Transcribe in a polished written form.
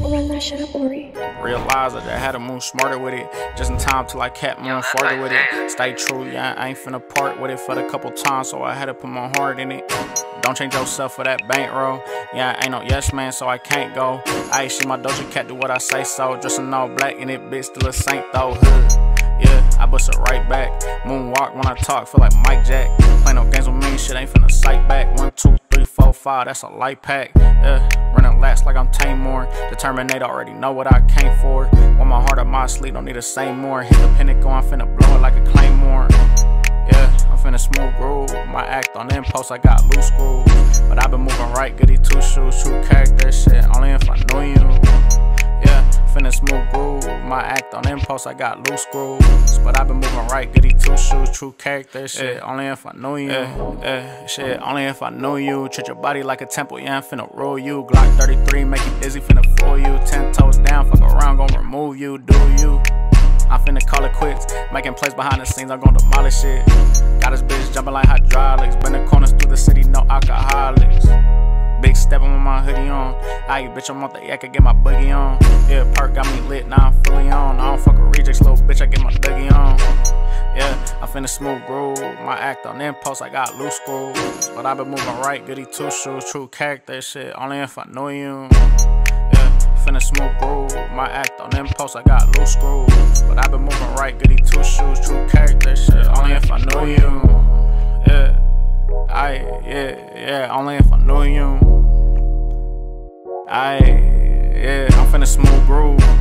Run that shit up, Ori. Realized I just had to move smarter with it. Just in time till I kept moving farther with it. Stay true, yeah, I ain't finna part with it for the couple times, so I had to put my heart in it. Don't change yourself for that bankroll. Yeah, I ain't no yes man, so I can't go. I see my doja cat do what I say so. Dressing all black in it, bitch, still a saint though. Hood. Yeah, I bust it right back. Moonwalk when I talk, feel like Mike Jack. Play no games with me, shit ain't finna sight back. 1, 2, 3, 4, 5, that's a light pack. Yeah, running laps like I'm Tamor. The Terminator already know what I came for. Want my heart on my sleeve, don't need to say more. Hit the pentagon, I'm finna blow it like a claymore. Yeah, I'm finna smooth groove. My act on impulse, I got loose screws. But I been moving right, Goody 2 shoes. True character shit, only if I knew you. Yeah, finna smooth groove. My act on impulse, I got loose screws. But I been moving right, Goody 2 shoes. True character shit, only if I knew you. Shit, only if I knew you. Treat your body like a temple, yeah, I'm finna rule you. Glock 33, make you dizzy, finna fool you. 10 toes down, fuck around, gon' remove you, do you? I'm finna call it quits, making plays behind the scenes, I'm gon' demolish it. Got this bitch jumping like hydraulics, bending corners through the city, no alcoholics. Big steppin' with my hoodie on. Aye, bitch, I'm off the yak, I get my boogie on. Yeah, perk got me lit, now I'm fully on. I don't fuck with rejects, little bitch, I get my dougie on. Yeah, I'm finna smooth groove. My act on impulse, I got loose screws. But I been moving right, Goody 2 shoes. True character shit, only if I knew you. Finna smooth groove. My act on impulse, I got loose screws. But I been moving right, Goody 2 shoes. True character shit, only if I knew you. Yeah, only if I knew you. I'm finna smooth groove.